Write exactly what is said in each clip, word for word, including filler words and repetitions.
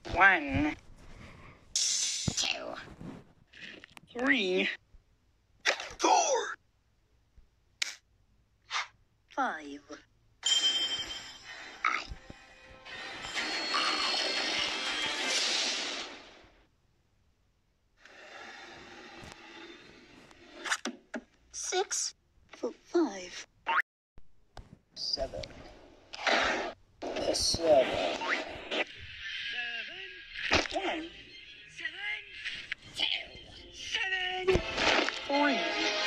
One, two, three, four, five. Six, five, seven, seven, seven, one, seven, two, seven, three.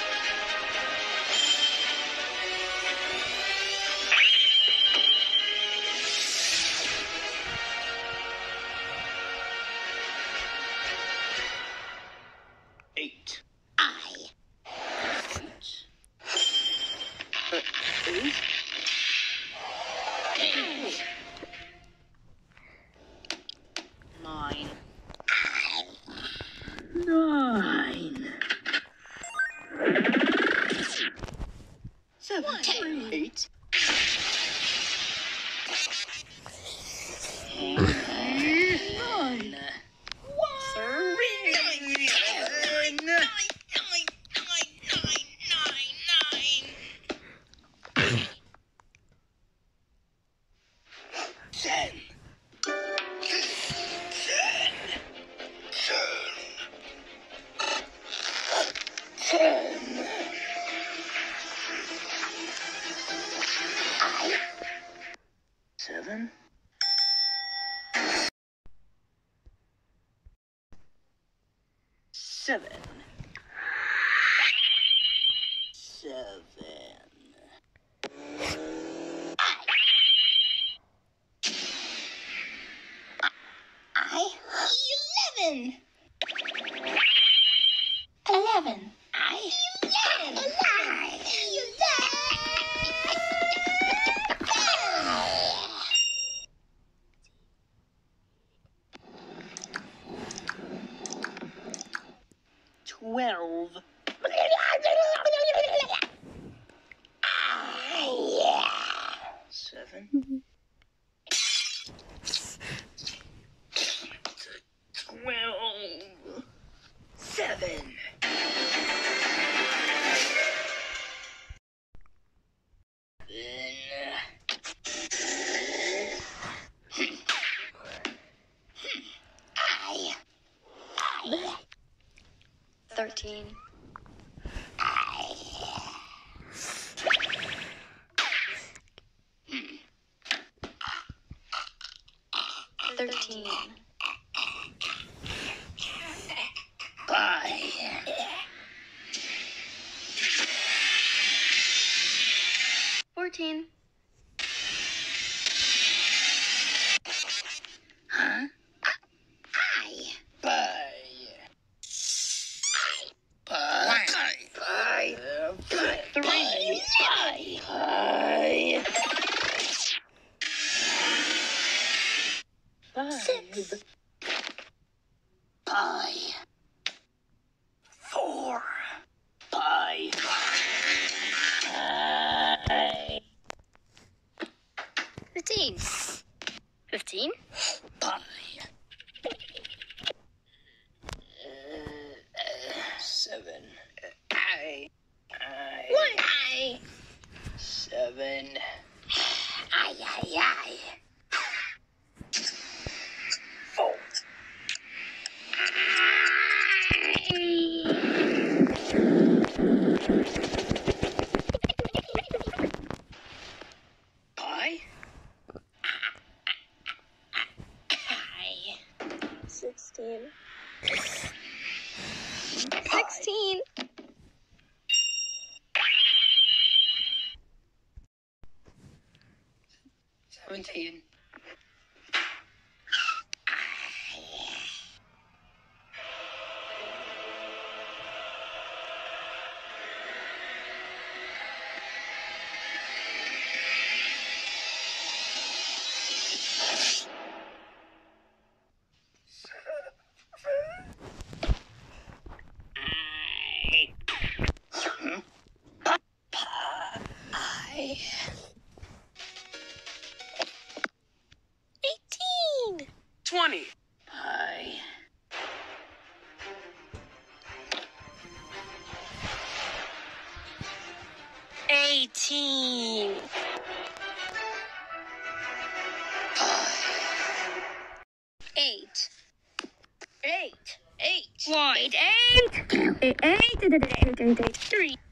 Eight. I. Eight. Eight. Nine. Nine. Seven. One, two. Eight. Nine. One. Three. Nine. Nine. Ten. Ten. Seven. Seven. Seven. I. Eleven. Eleven. I. Eleven. Eleven. Twelve. Seven. Twelve. Seven. I. I. Thirteen. I. Thirteen. Bye. Fourteen. Huh? I. Bye. Bye. Bye. Bye. Three. Bye. Bye. Five. Six. Bye. Four. Bye. Bye. Fifteen. Fifteen. Bye. Seven. I. I. One. I. Seven. I. I. I. Four. Pie. Sixteen. Sixteen. Seventeen. Twenty. Why? Eight, eight, eight, eight, eight, eight, eight, eight, eight, three.